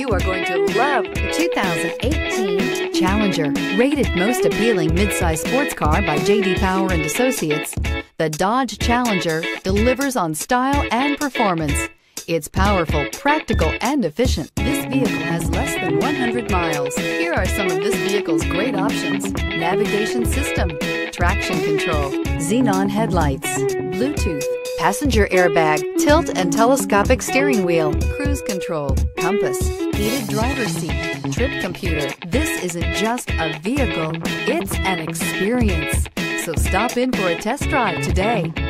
You are going to love the 2018 Challenger. Rated most appealing midsize sports car by J.D. Power and Associates, the Dodge Challenger delivers on style and performance. It's powerful, practical, and efficient. This vehicle has less than 100 miles. Here are some of this vehicle's great options: navigation system, traction control, xenon headlights, Bluetooth, passenger airbag, tilt and telescopic steering wheel, cruise control, compass, heated driver's seat, trip computer. This isn't just a vehicle, it's an experience. So stop in for a test drive today.